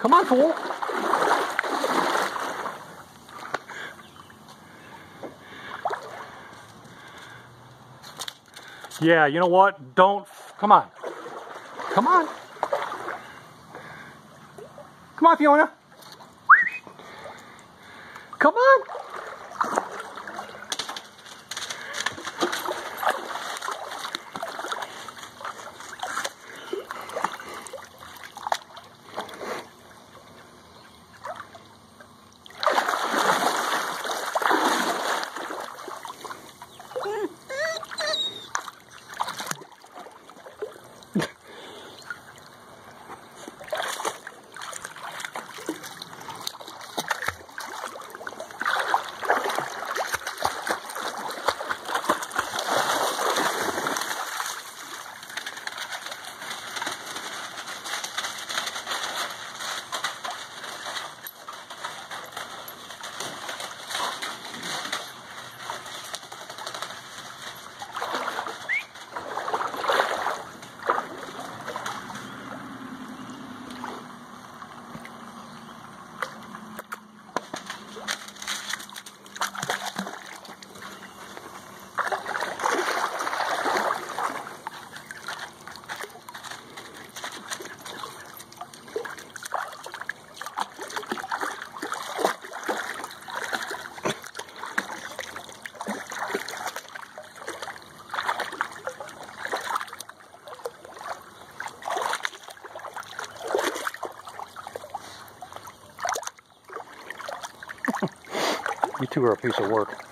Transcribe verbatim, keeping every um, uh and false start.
Come on, fool. Yeah, you know what? Don't. Come on. Come on. Come on, Fiona. Come on. You two are a piece of work.